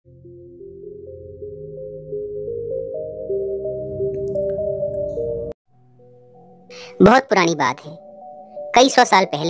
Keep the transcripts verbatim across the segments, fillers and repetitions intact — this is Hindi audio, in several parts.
बहुत पुरानी बात है। कई सौ साल पहले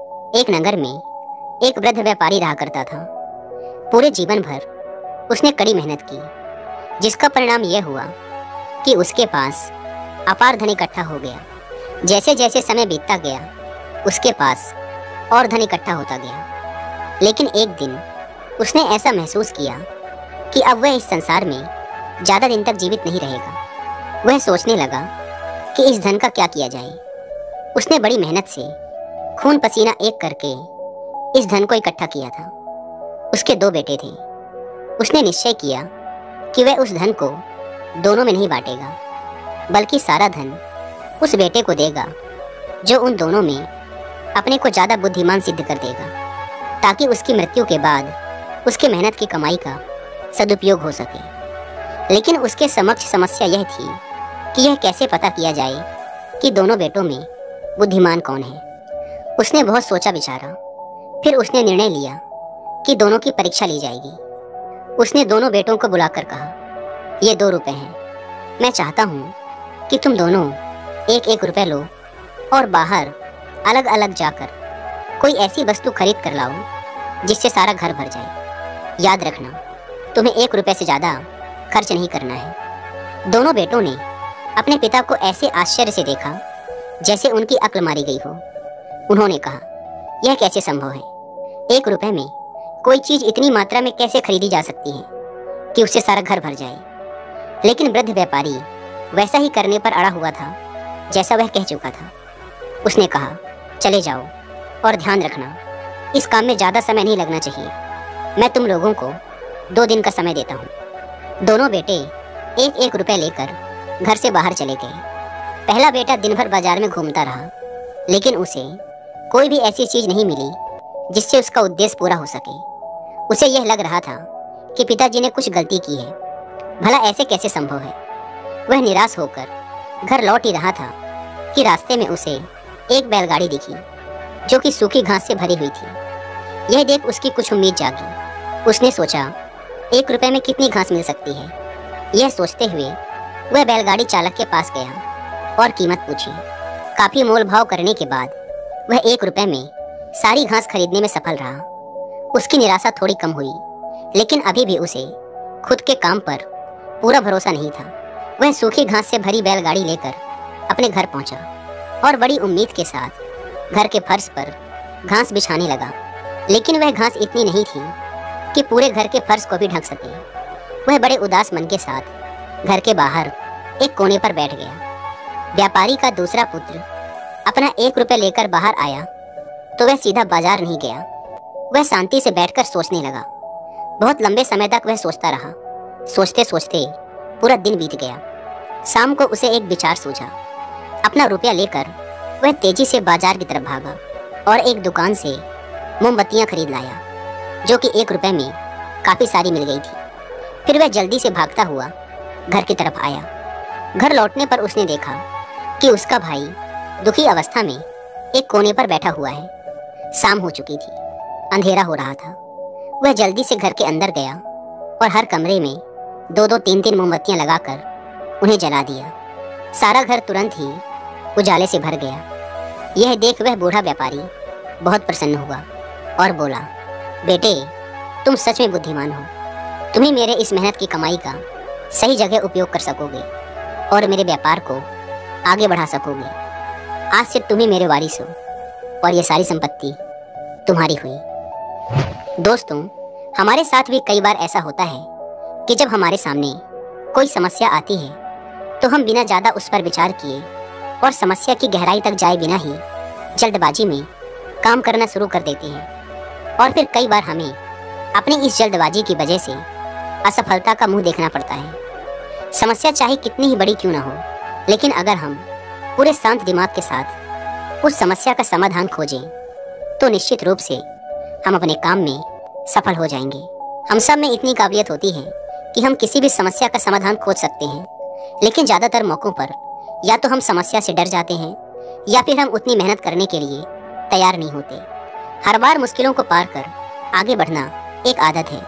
एक नगर में एक वृद्ध व्यापारी रहा करता था। पूरे जीवन भर उसने कड़ी मेहनत की, जिसका परिणाम यह हुआ कि उसके पास अपार धन इकट्ठा हो गया। जैसे जैसे समय बीतता गया, उसके पास और धन इकट्ठा होता गया। लेकिन एक दिन उसने ऐसा महसूस किया कि अब वह इस संसार में ज़्यादा दिन तक जीवित नहीं रहेगा। वह सोचने लगा कि इस धन का क्या किया जाए। उसने बड़ी मेहनत से खून पसीना एक करके इस धन को इकट्ठा किया था। उसके दो बेटे थे। उसने निश्चय किया कि वह उस धन को दोनों में नहीं बांटेगा, बल्कि सारा धन उस बेटे को देगा जो उन दोनों में अपने को ज़्यादा बुद्धिमान सिद्ध कर देगा, ताकि उसकी मृत्यु के बाद उसके मेहनत की कमाई का सदुपयोग हो सके। लेकिन उसके समक्ष समस्या यह थी कि यह कैसे पता किया जाए कि दोनों बेटों में बुद्धिमान कौन है। उसने बहुत सोचा विचारा, फिर उसने निर्णय लिया कि दोनों की परीक्षा ली जाएगी। उसने दोनों बेटों को बुलाकर कहा, ये दो रुपए हैं, मैं चाहता हूँ कि तुम दोनों एक एक रुपए लो और बाहर अलग अलग जाकर कोई ऐसी वस्तु खरीद कर लाओ जिससे सारा घर भर जाए। याद रखना, तुम्हें एक रुपए से ज़्यादा खर्च नहीं करना है। दोनों बेटों ने अपने पिता को ऐसे आश्चर्य से देखा जैसे उनकी अक्ल मारी गई हो। उन्होंने कहा, यह कैसे संभव है? एक रुपए में कोई चीज़ इतनी मात्रा में कैसे खरीदी जा सकती है कि उससे सारा घर भर जाए? लेकिन वृद्ध व्यापारी वैसा ही करने पर अड़ा हुआ था जैसा वह कह चुका था। उसने कहा, चले जाओ और ध्यान रखना, इस काम में ज़्यादा समय नहीं लगना चाहिए। मैं तुम लोगों को दो दिन का समय देता हूँ। दोनों बेटे एक एक रुपए लेकर घर से बाहर चले गए। पहला बेटा दिन भर बाजार में घूमता रहा, लेकिन उसे कोई भी ऐसी चीज़ नहीं मिली जिससे उसका उद्देश्य पूरा हो सके। उसे यह लग रहा था कि पिताजी ने कुछ गलती की है। भला ऐसे कैसे संभव है? वह निराश होकर घर लौट ही रहा था कि रास्ते में उसे एक बैलगाड़ी दिखी जो कि सूखी घास से भरी हुई थी। यह देख उसकी कुछ उम्मीद जागी। उसने सोचा, एक रुपए में कितनी घास मिल सकती है? यह सोचते हुए वह बैलगाड़ी चालक के पास गया और कीमत पूछी। काफ़ी मोल भाव करने के बाद वह एक रुपए में सारी घास खरीदने में सफल रहा। उसकी निराशा थोड़ी कम हुई, लेकिन अभी भी उसे खुद के काम पर पूरा भरोसा नहीं था। वह सूखी घास से भरी बैलगाड़ी लेकर अपने घर पहुंचा और बड़ी उम्मीद के साथ घर के फर्श पर घास बिछाने लगा। लेकिन वह घास इतनी नहीं थी कि पूरे घर के फर्श को भी ढक सके। वह बड़े उदास मन के साथ घर के बाहर एक कोने पर बैठ गया। व्यापारी का दूसरा पुत्र अपना एक रुपए लेकर बाहर आया तो वह सीधा बाजार नहीं गया। वह शांति से बैठकर सोचने लगा। बहुत लंबे समय तक वह सोचता रहा। सोचते सोचते पूरा दिन बीत गया। शाम को उसे एक विचार सूझा। अपना रुपया लेकर वह तेजी से बाजार की तरफ भागा और एक दुकान से मोमबत्तियां खरीद लाया, जो कि एक रुपए में काफ़ी सारी मिल गई थी। फिर वह जल्दी से भागता हुआ घर की तरफ आया। घर लौटने पर उसने देखा कि उसका भाई दुखी अवस्था में एक कोने पर बैठा हुआ है। शाम हो चुकी थी, अंधेरा हो रहा था। वह जल्दी से घर के अंदर गया और हर कमरे में दो दो तीन तीन मोमबत्तियां लगाकर उन्हें जला दिया। सारा घर तुरंत ही उजाले से भर गया। यह देख वह बूढ़ा व्यापारी बहुत प्रसन्न हुआ और बोला, बेटे, तुम सच में बुद्धिमान हो। तुम ही मेरे इस मेहनत की कमाई का सही जगह उपयोग कर सकोगे और मेरे व्यापार को आगे बढ़ा सकोगे। आज से तुम ही मेरे वारिस हो और ये सारी संपत्ति तुम्हारी हुई। दोस्तों, हमारे साथ भी कई बार ऐसा होता है कि जब हमारे सामने कोई समस्या आती है तो हम बिना ज़्यादा उस पर विचार किए और समस्या की गहराई तक जाए बिना ही जल्दबाजी में काम करना शुरू कर देते हैं। और फिर कई बार हमें अपनी इस जल्दबाजी की वजह से असफलता का मुंह देखना पड़ता है। समस्या चाहे कितनी ही बड़ी क्यों ना हो, लेकिन अगर हम पूरे शांत दिमाग के साथ उस समस्या का समाधान खोजें तो निश्चित रूप से हम अपने काम में सफल हो जाएंगे। हम सब में इतनी काबिलियत होती है कि हम किसी भी समस्या का समाधान खोज सकते हैं, लेकिन ज़्यादातर मौक़ों पर या तो हम समस्या से डर जाते हैं या फिर हम उतनी मेहनत करने के लिए तैयार नहीं होते। हर बार मुश्किलों को पार कर आगे बढ़ना एक आदत है।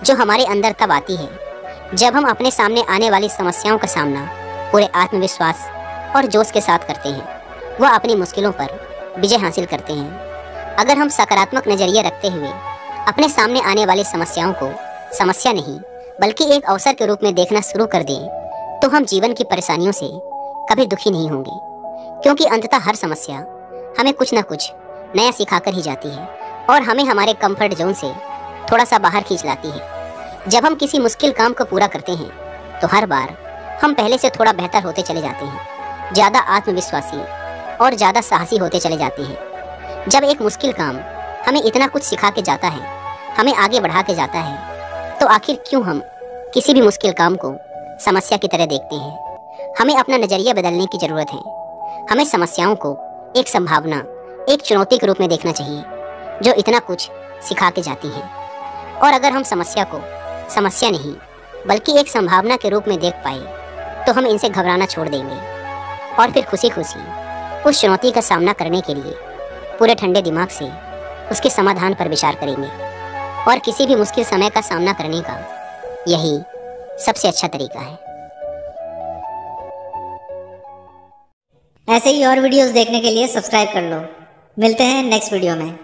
जो हमारे अंदर तब आती है जब हम अपने सामने आने वाली समस्याओं का सामना पूरे आत्मविश्वास और जोश के साथ करते हैं। वह अपनी मुश्किलों पर विजय हासिल करते हैं। अगर हम सकारात्मक नजरिया रखते हुए अपने सामने आने वाली समस्याओं को समस्या नहीं बल्कि एक अवसर के रूप में देखना शुरू कर दें, तो हम जीवन की परेशानियों से कभी दुखी नहीं होंगे, क्योंकि अंततः हर समस्या हमें कुछ ना कुछ नया सिखाकर ही जाती है और हमें हमारे कंफर्ट जोन से थोड़ा सा बाहर खींच लाती है। जब हम किसी मुश्किल काम को पूरा करते हैं तो हर बार हम पहले से थोड़ा बेहतर होते चले जाते हैं, ज़्यादा आत्मविश्वासी और ज़्यादा साहसी होते चले जाते हैं। जब एक मुश्किल काम हमें इतना कुछ सिखा के जाता है, हमें आगे बढ़ा के जाता है, तो आखिर क्यों हम किसी भी मुश्किल काम को समस्या की तरह देखते हैं। हमें अपना नज़रिया बदलने की ज़रूरत है। हमें समस्याओं को एक संभावना, एक चुनौती के रूप में देखना चाहिए जो इतना कुछ सिखा के जाती है। और अगर हम समस्या को समस्या नहीं बल्कि एक संभावना के रूप में देख पाए तो हम इनसे घबराना छोड़ देंगे और फिर खुशी खुशी उस चुनौती का सामना करने के लिए पूरे ठंडे दिमाग से उसके समाधान पर विचार करेंगे। और किसी भी मुश्किल समय का सामना करने का यही सबसे अच्छा तरीका है। ऐसे ही और वीडियोस देखने के लिए सब्सक्राइब कर लो। मिलते हैं नेक्स्ट वीडियो में।